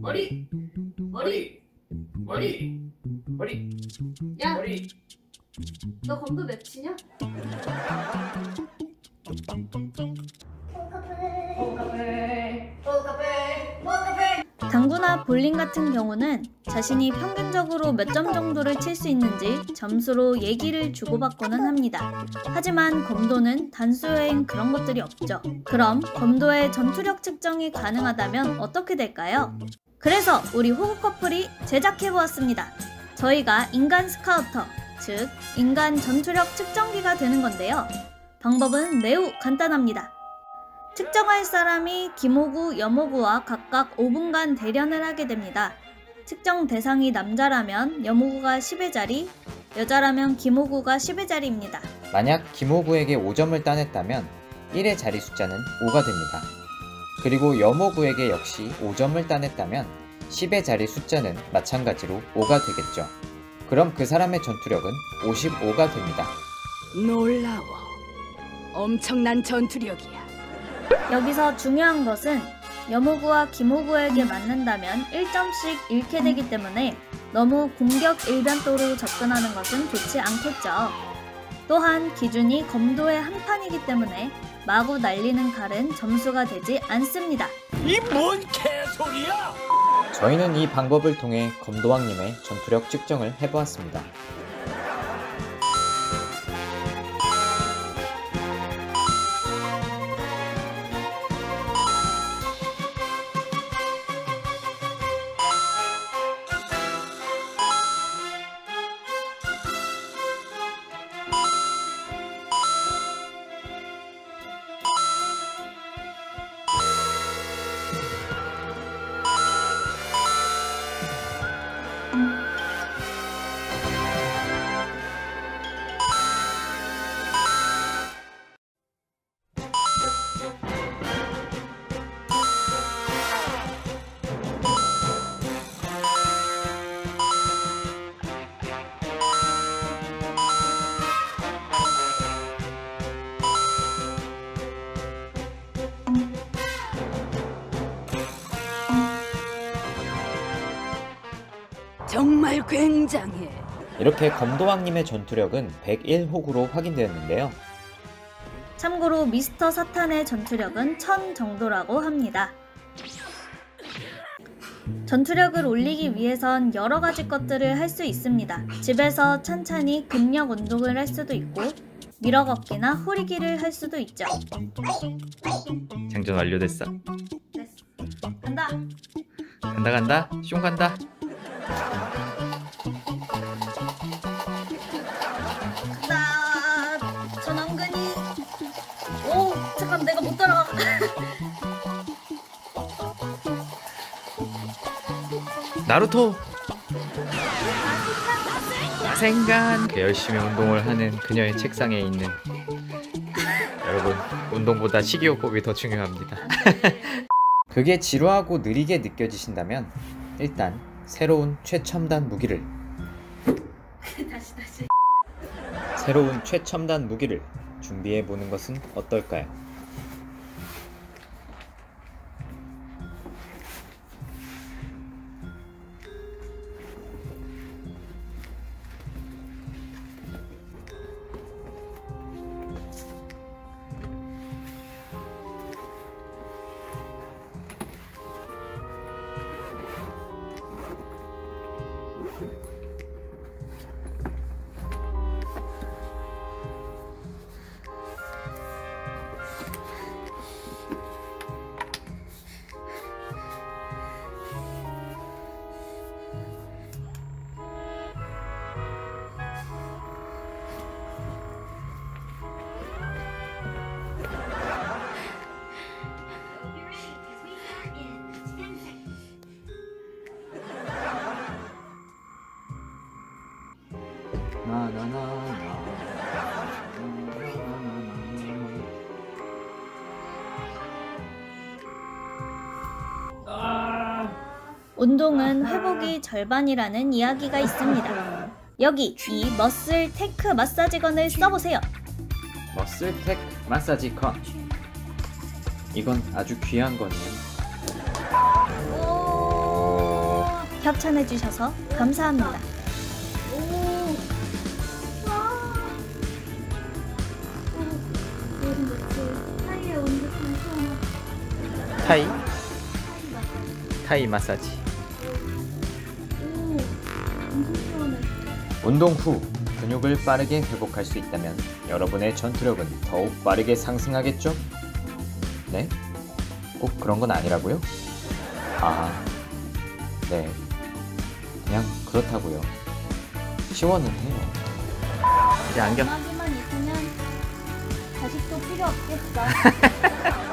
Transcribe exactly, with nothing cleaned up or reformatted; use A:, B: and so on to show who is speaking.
A: 머리 머리 머리 머리
B: 야,
A: 머리.
B: 너 검도 몇이냐? 당구나 볼링 같은 경우는 자신이 평균적으로 몇 점 정도를 칠 수 있는지 점수로 얘기를 주고받고는 합니다. 하지만 검도는 단수여행 그런 것들이 없죠. 그럼 검도의 전투력 측정이 가능하다면 어떻게 될까요? 그래서 우리 호구 커플이 제작해보았습니다. 저희가 인간 스카우터, 즉 인간 전투력 측정기가 되는 건데요. 방법은 매우 간단합니다. 측정할 사람이 김호구, 여모구와 각각 오 분간 대련을 하게 됩니다. 측정 대상이 남자라면 여모구가 십의 자리, 여자라면 김호구가 십의 자리입니다.
C: 만약 김호구에게 오 점을 따냈다면 일의 자리 숫자는 오가 됩니다. 그리고 여모구에게 역시 오 점을 따냈다면 십의 자리 숫자는 마찬가지로 오가 되겠죠. 그럼 그 사람의 전투력은 오십오가 됩니다.
D: 놀라워. 엄청난 전투력이야.
B: 여기서 중요한 것은 여모구와 김호구에게 맞는다면 일 점씩 잃게 되기 때문에 너무 공격 일변도로 접근하는 것은 좋지 않겠죠. 또한 기준이 검도의 한 판이기 때문에 마구 날리는 칼은 점수가 되지 않습니다.
A: 이 뭔 개소리야!
C: 저희는 이 방법을 통해 검도왕님의 전투력 측정을 해보았습니다.
D: 정말 굉장해.
C: 이렇게 검도왕님의 전투력은 백일 호구로 확인되었는데요.
B: 참고로 미스터 사탄의 전투력은 천 정도라고 합니다. 전투력을 올리기 위해선 여러가지 것들을 할 수 있습니다. 집에서 찬찬히 근력 운동을 할 수도 있고 미러 걷기나 후리기를 할 수도 있죠.
C: 장전 완료됐어.
B: 됐어. 간다.
C: 간다 간다. 숑 간다.
B: 간다. 전원근이. 오 잠깐 내가 못 따라가.
C: 나루토! 생간! 열심히 운동을 하는 그녀의 책상에 있는 여러분, 운동보다 식이요법이 더 중요합니다. 그게 지루하고 느리게 느껴지신다면 일단 새로운 최첨단 무기를
B: 다시 다시.
C: 새로운 최첨단 무기를 준비해보는 것은 어떨까요?
B: 운동은 회복이 절반이라는 이야기가 있습니다. 여기 이 머슬 테크 마사지건을 써보세요.
C: 머슬텍 마사지건. 이건 아주 귀한 거네요.
B: 오 협찬해주셔서 감사합니다.
E: 오. 와. 오. 여름 며칠 사이에 온 듯한 시원한
C: 타이?
E: 타이가.
C: 타이 마사지.
E: 오. 엄청 시원해.
C: 운동 후 근육을 빠르게 회복할 수 있다면 여러분의 전투력은 더욱 빠르게 상승하겠죠? 네? 꼭 그런 건 아니라고요? 아, 네. 그냥 그렇다고요. 시원은 해요. 이제 안경.
E: 전화기만 있으면 자식도 필요 없겠어.